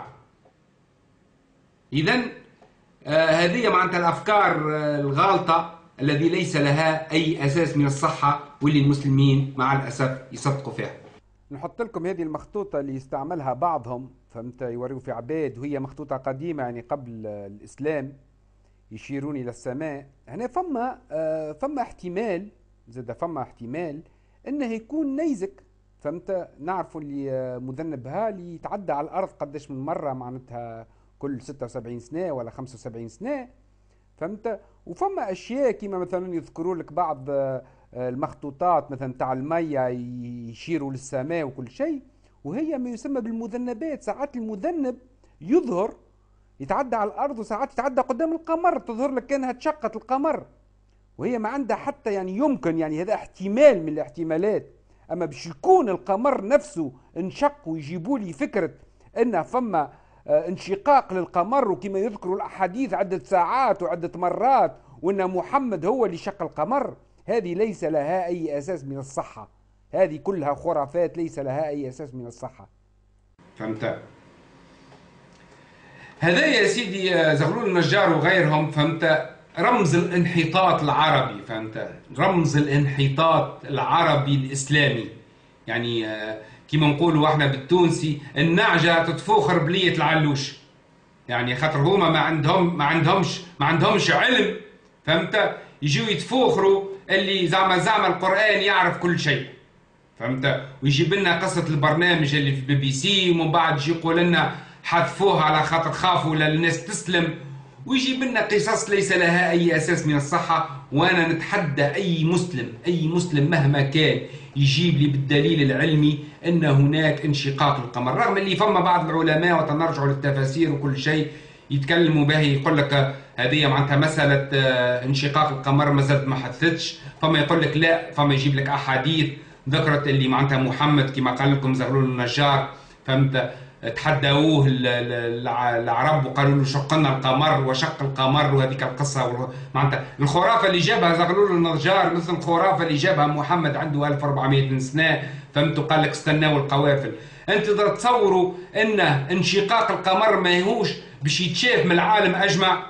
اذا آه هذه معناتها الافكار آه الغالطه الذي ليس لها اي اساس من الصحه واللي المسلمين مع الاسف يصدقوا فيها. نحط لكم هذه المخطوطه اللي يستعملها بعضهم، فهمت، يوريوا في عباد وهي مخطوطه قديمه يعني قبل الاسلام، يشيرون الى السماء. هنا فما آه فما احتمال، زاد فما احتمال انه يكون نيزك، فهمت. نعرفوا اللي مذنبها اللي يتعدى على الارض قداش من مره معناتها كل ستة وسبعين سنه ولا خمسة وسبعين سنه، فهمت. وفما اشياء كما مثلا يذكروا لك بعض المخطوطات مثلا تاع الميه يشيروا للسماء وكل شيء، وهي ما يسمى بالمذنبات. ساعات المذنب يظهر يتعدى على الارض وساعات يتعدى قدام القمر، تظهر لك كانها تشقت القمر وهي ما عندها حتى يعني يمكن يعني هذا احتمال من الاحتمالات. اما باش يكون القمر نفسه انشق ويجيبوا لي فكره ان فما انشقاق للقمر وكما يذكروا الاحاديث عده ساعات وعده مرات وان محمد هو اللي شق القمر، هذه ليس لها اي اساس من الصحه. هذه كلها خرافات ليس لها اي اساس من الصحه. فهمت. هذا يا سيدي زغلول النجار وغيرهم، فهمت، رمز الانحطاط العربي، فهمت، رمز الانحطاط العربي الإسلامي. يعني كما نقولوا احنا بالتونسي النعجة تتفوخر بلية العلوش. يعني خاطر هما ما عندهم ما عندهمش ما عندهمش علم، فهمت، يجوا يتفوخروا اللي زعما زعما القرآن يعرف كل شيء، فهمت. ويجيب لنا قصة البرنامج اللي في بي بي سي ومن بعد يجي يقول لنا حذفوها على خاطر خافوا للناس تسلم، ويجيب لنا قصص ليس لها أي أساس من الصحة. وأنا نتحدى أي مسلم أي مسلم مهما كان يجيب لي بالدليل العلمي أن هناك انشقاق القمر، رغم اللي فما بعض العلماء وتنرجعوا للتفاسير وكل شيء يتكلموا به يقول لك هذه معناتها مسألة انشقاق القمر ما زالت ما حدثتش. فما يقول لك لا، فما يجيب لك أحاديث ذكرت اللي معناتها محمد كما قال لكم زغلول النجار، فهمت، تحداوه العرب وقالوا له شق لنا القمر وشق القمر وهذيك القصه معناتها الخرافه اللي جابها زغلول النجار مثل الخرافه اللي جابها محمد عنده ألف وأربعمائة سنه، فهمتوا، قال لك استناوا القوافل. انت تصوروا ان انشقاق القمر ما هوش باش يتشاف من العالم اجمع.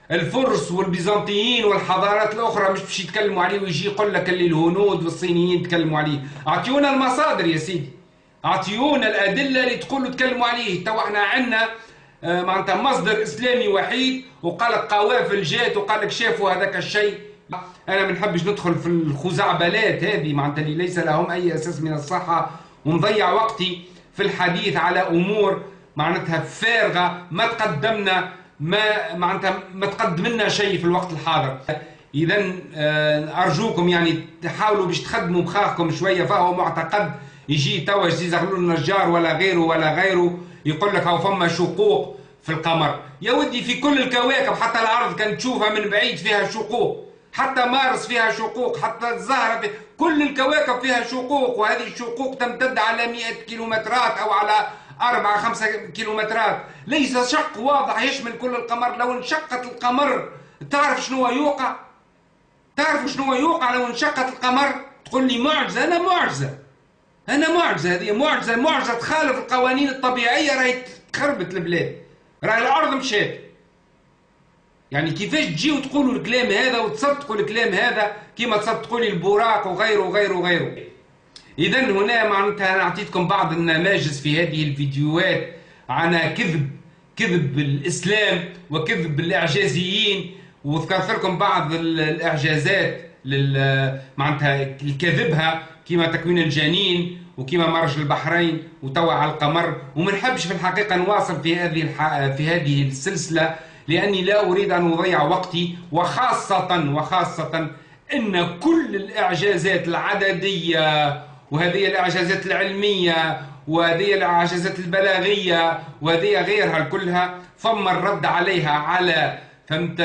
الفرس والبيزنطيين والحضارات الاخرى مش باش يتكلموا عليه ويجي يقول لك اللي الهنود والصينيين يتكلموا عليه. اعطيونا المصادر يا سيدي، اعطيونا الادله اللي تقولوا تكلموا عليه. تو احنا عندنا آه معناتها مصدر اسلامي وحيد، وقال لك قوافل جات وقال لك شافوا هذاك الشيء. انا ما نحبش ندخل في الخزعبلات هذه معناتها اللي ليس لهم اي اساس من الصحه، ونضيع وقتي في الحديث على امور معناتها فارغه ما تقدمنا ما معناتها ما تقدم لنا شيء في الوقت الحاضر. اذا ارجوكم يعني تحاولوا باش تخدموا مخاخكم شويه. فهو معتقد يجي توا يزغلوا النجار ولا غيره ولا غيره يقول لك هاو فما شقوق في القمر. يا ودي في كل الكواكب، حتى الارض كانت تشوفها من بعيد فيها شقوق، حتى مارس فيها شقوق، حتى الزهره في كل الكواكب فيها شقوق، وهذه الشقوق تمتد على مئة كيلومترات او على أربعة خمسة كيلومترات. ليس شق واضح يشمل كل القمر. لو انشقت القمر تعرف شنو يوقع؟ تعرف شنو يوقع لو انشقت القمر؟ تقول لي معجزة؟ أنا معجزة، أنا معجزة. هذه معجزة، معجزة تخالف القوانين الطبيعية، راهي تخربت البلاد، راهي الأرض مشات. يعني كيفاش تجي وتقولوا الكلام هذا وتصدقوا الكلام هذا كيما تصدقوا لي البوراق وغيره وغيره وغيره. إذا هنا معناتها أنا أعطيتكم بعض النماذج في هذه الفيديوهات عن كذب كذب الإسلام وكذب الإعجازيين، وذكرت لكم بعض الإعجازات معناتها الكذبها كيما تكوين الجنين وكيما مرج البحرين وتوا على القمر. وما نحبش في الحقيقة نواصل في هذه في هذه السلسلة لأني لا أريد أن أضيع وقتي، وخاصة وخاصة أن كل الإعجازات العددية وهذه الإعجازات العلمية وهذه الإعجازات البلاغية وهذه غيرها كلها فم الرد عليها على فهمت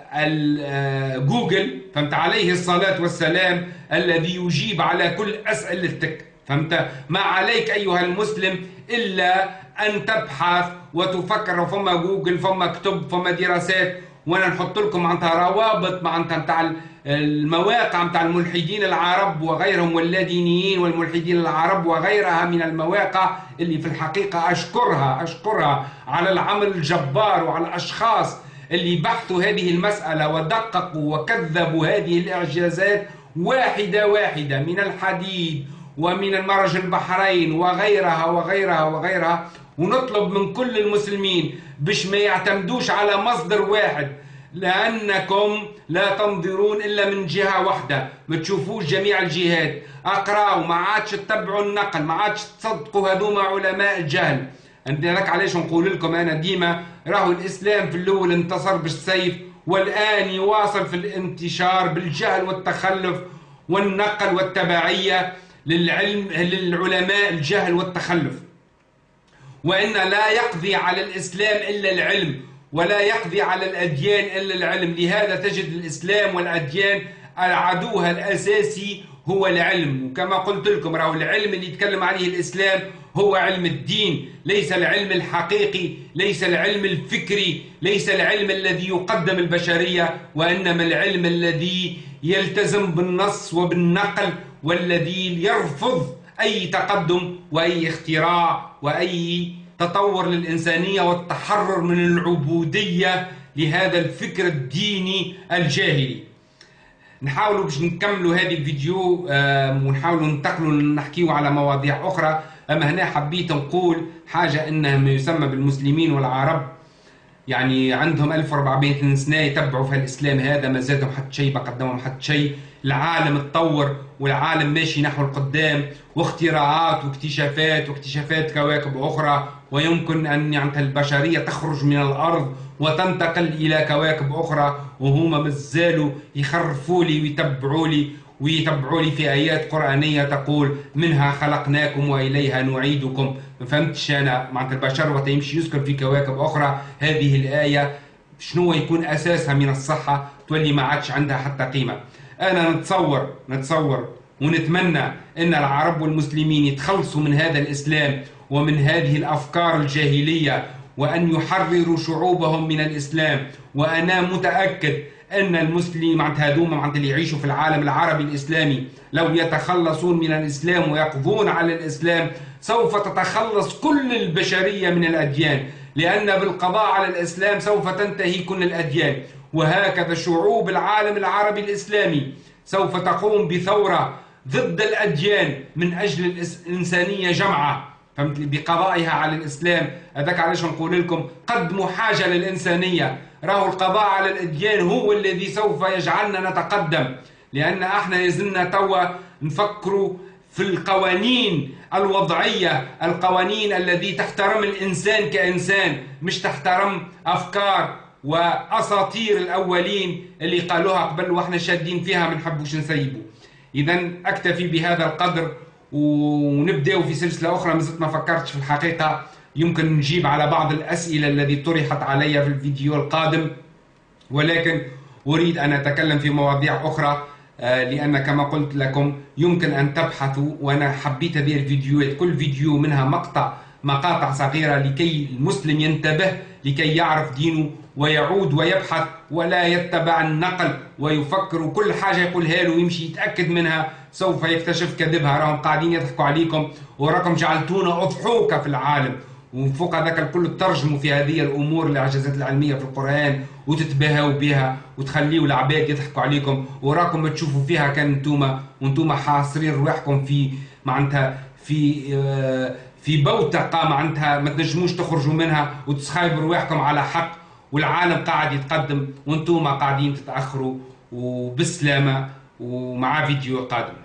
جوجل، فهمت عليه الصلاة والسلام الذي يجيب على كل أسئلتك. فهمت؟ ما عليك أيها المسلم إلا أن تبحث وتفكر. فما جوجل، فما كتب، فما دراسات، وانا نحط لكم معناتها روابط معناتها نتاع المواقع نتاع الملحدين العرب وغيرهم واللادينيين والملحدين العرب وغيرها من المواقع اللي في الحقيقة أشكرها أشكرها على العمل الجبار وعلى الأشخاص اللي بحثوا هذه المسألة ودققوا وكذبوا هذه الإعجازات واحدة واحدة من الحديد ومن المرج البحرين وغيرها وغيرها وغيرها. ونطلب من كل المسلمين باش ما يعتمدوش على مصدر واحد، لأنكم لا تنظرون إلا من جهة واحدة، ما تشوفوش جميع الجهات. أقراوا، ما عادش تتبعوا النقل، ما عادش تصدقوا هذوما علماء الجهل. لذلك علاش نقول لكم أنا ديما راهو الإسلام في الأول انتصر بالسيف، والآن يواصل في الانتشار بالجهل والتخلف والنقل والتبعية للعلم للعلماء الجهل والتخلف. وإن لا يقضي على الإسلام إلا العلم، ولا يقضي على الأديان إلا العلم. لهذا تجد الإسلام والأديان عدوها الأساسي هو العلم. وكما قلت لكم راهو العلم اللي يتكلم عليه الإسلام هو علم الدين، ليس العلم الحقيقي، ليس العلم الفكري، ليس العلم الذي يقدم البشرية، وإنما العلم الذي يلتزم بالنص وبالنقل، والذي يرفض أي تقدم وأي اختراع وأي تطور للإنسانية والتحرر من العبودية لهذا الفكر الديني الجاهلي. نحاولوا باش نكملوا هذه الفيديو ونحاولوا ننتقلوا نحكيوا على مواضيع أخرى. أما هنا حبيت نقول حاجة، أنها ما يسمى بالمسلمين والعرب يعني عندهم ألف وأربعمائة سنة يتبعوا في الإسلام هذا، ما زادهم حتى شيء، ما قدمهم حتى شيء. العالم تطور والعالم ماشي نحو القدام، واختراعات واكتشافات واكتشافات كواكب أخرى، ويمكن أن يعني البشرية تخرج من الأرض وتنتقل إلى كواكب أخرى، وهما مازالوا يخرفوا لي ويتبعوا لي ويتبعوا لي في آيات قرآنية تقول منها خلقناكم وإليها نعيدكم. ما فهمتش أنا معناتها البشر وقت يمشي يسكن في كواكب أخرى، هذه الآية شنو يكون أساسها من الصحة تولي ما عادش عندها حتى قيمة. أنا نتصور نتصور ونتمنى أن العرب والمسلمين يتخلصوا من هذا الإسلام ومن هذه الأفكار الجاهلية، وأن يحرروا شعوبهم من الإسلام. وأنا متأكد أن المسلمين معناتها هذوما معناتها اللي يعيشوا في العالم العربي الإسلامي لو يتخلصون من الإسلام ويقضون على الإسلام سوف تتخلص كل البشرية من الأديان، لأن بالقضاء على الإسلام سوف تنتهي كل الأديان. وهكذا شعوب العالم العربي الإسلامي سوف تقوم بثورة ضد الأديان من أجل الإنسانية جمعة، فهمت لي، بقضائها على الإسلام. هذاك علاش نقول لكم قدموا حاجة للإنسانية، راهو القضاء على الأديان هو الذي سوف يجعلنا نتقدم، لأن احنا يزلنا توا نفكروا في القوانين الوضعية، القوانين التي تحترم الإنسان كإنسان، مش تحترم أفكار وأساطير الأولين اللي قالوها قبل وإحنا شادين فيها ما نحبوش نسيبوا. إذا أكتفي بهذا القدر ونبدأ في سلسلة أخرى. مازلت ما فكرتش في الحقيقة، يمكن نجيب على بعض الأسئلة التي طرحت علي في الفيديو القادم، ولكن أريد أن أتكلم في مواضيع أخرى، لأن كما قلت لكم يمكن أن تبحثوا، وأنا حبيت هذه الفيديوهات كل فيديو منها مقطع مقاطع صغيرة لكي المسلم ينتبه، لكي يعرف دينه ويعود ويبحث ولا يتبع النقل ويفكر كل حاجة يقولها له ويمشي يتأكد منها سوف يكتشف كذبها. راهم قاعدين يضحكوا عليكم وراكم جعلتونا أضحوكة في العالم، وفوق هذاك الكل ترجموا في هذه الأمور الإعجازات العلمية في القرآن وتتباهوا بها وتخليوا العباد يضحكوا عليكم، وراكم ما تشوفوا فيها كان انتوما وانتوما حاصرين رواحكم في معناتها في آه في بوتقة معناتها ما تنجموش تخرجوا منها وتسخايبوا رواحكم على حق، والعالم قاعد يتقدم وانتوما قاعدين تتأخروا. وبالسلامة ومع فيديو قادم.